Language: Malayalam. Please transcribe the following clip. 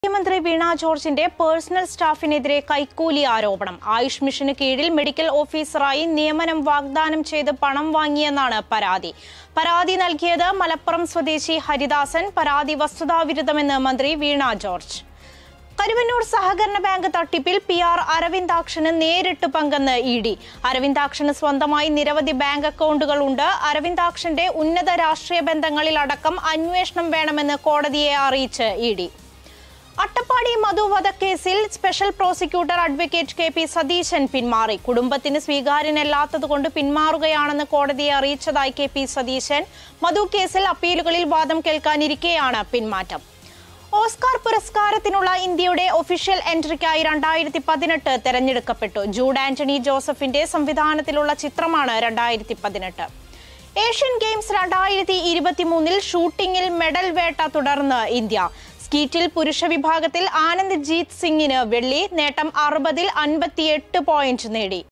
മുഖ്യമന്ത്രി വീണ ജോർജിന്റെ പേഴ്സണൽ സ്റ്റാഫിനെതിരെ കൈക്കൂലി ആരോപണം. ആയുഷ് മിഷന് കീഴിൽ മെഡിക്കൽ ഓഫീസറായി നിയമനം വാഗ്ദാനം ചെയ്ത് പണം വാങ്ങിയെന്നാണ് പരാതി. പരാതി നൽകിയത് മലപ്പുറം സ്വദേശി ഹരിദാസൻ. പരാതി വസ്തുതാവിരുദ്ധമെന്ന് മന്ത്രി വീണ ജോർജ്. കരുവന്നൂർ സഹകരണ ബാങ്ക് തട്ടിപ്പിൽ PR അരവിന്ദാക്ഷന് നേരിട്ട് പങ്കെന്ന് ED. അരവിന്ദാക്ഷന് സ്വന്തമായി നിരവധി ബാങ്ക് അക്കൗണ്ടുകൾ ഉണ്ട്. അരവിന്ദാക്ഷന്റെ ഉന്നത രാഷ്ട്രീയ ബന്ധങ്ങളിൽ അടക്കം അന്വേഷണം വേണമെന്ന് കോടതിയെ അറിയിച്ച് ED. അട്ടപ്പാടി മധു വധക്കേസിൽ special prosecutor advocate KP Satheesan പിന്മാറി. കുടുംബത്തിന് സ്വീകാര്യനല്ലാത്തതുകൊണ്ട് പിന്മാറുകയാണെന്ന് കോടതിയെ അറിയിച്ചതായി KP സതീശൻ. മധു കേസിൽ അപ്പീലുകളിൽ വാദം കേൾക്കാനിരിക്കെയാണ് പിന്മാറ്റം. ഓസ്കാർ പുരസ്കാരത്തിനുള്ള ഇന്ത്യയുടെ ഒഫീഷ്യൽ എൻട്രിക്കായി 2018 തെരഞ്ഞെടുക്കപ്പെട്ടു. ജൂഡ് ആന്റണി ജോസഫിന്റെ സംവിധാനത്തിലുള്ള ചിത്രമാണ് 2018. ഏഷ്യൻ ഗെയിംസ് 2023 ഷൂട്ടിംഗിൽ മെഡൽ വേട്ട തുടർന്ന് ഇന്ത്യ. സ്കീറ്റിൽ പുരുഷ വിഭാഗത്തിൽ ആനന്ദ് ജീത് സിംഗിന് വെള്ളി. നേട്ടം 60-ൽ 58 പോയിന്റ് നേടി.